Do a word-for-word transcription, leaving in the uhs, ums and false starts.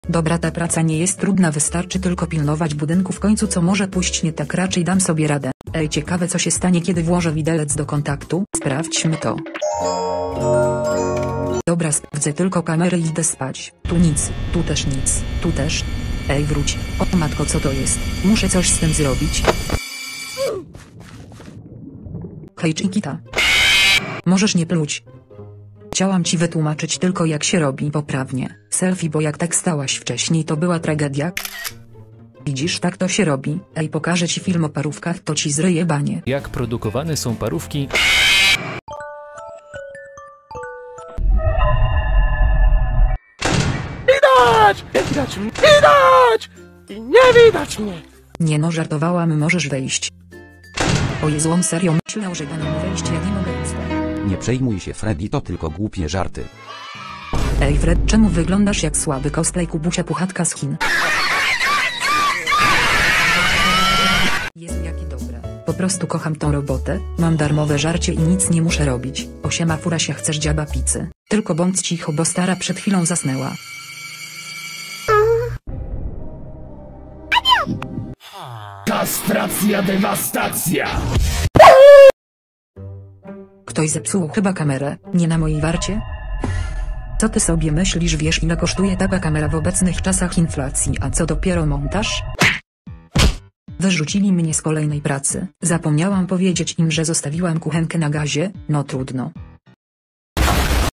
Dobra, ta praca nie jest trudna, wystarczy tylko pilnować budynku, w końcu co może pójść nie tak, raczej dam sobie radę. Ej, ciekawe co się stanie, kiedy włożę widelec do kontaktu, sprawdźmy to. Dobra, sprawdzę tylko kamerę i idę spać. Tu nic, tu też nic, tu też. Ej, wróć. O matko, co to jest? Muszę coś z tym zrobić. Hej, Chiquita. Możesz nie pluć. Chciałam ci wytłumaczyć tylko, jak się robi poprawnie selfie, bo jak tak stałaś wcześniej, to była tragedia. Widzisz, tak to się robi. Ej, pokażę ci film o parówkach, to ci zryje banie. Jak produkowane są parówki? Widać! Nie widać mnie! Widać! I nie widać mnie! Nie no, żartowałam, możesz wejść. O Jezu, on serio myślał, że da nam wejść, ja nie mogę nic. Nie przejmuj się, Freddy, to tylko głupie żarty. Ej Fred, czemu wyglądasz jak słaby cosplay Kubusia Puchatka z Chin? Jest jaki dobra. Po prostu kocham tą robotę, mam darmowe żarcie i nic nie muszę robić. Osiema Furasia, chcesz dziaba pizzy? Tylko bądź cicho, bo stara przed chwilą zasnęła. Kastracja, dewastacja! Ktoś zepsuł chyba kamerę, nie na mojej warcie? Co ty sobie myślisz, wiesz ile kosztuje taka kamera w obecnych czasach inflacji, a co dopiero montaż? Wyrzucili mnie z kolejnej pracy, zapomniałam powiedzieć im, że zostawiłam kuchenkę na gazie, no trudno.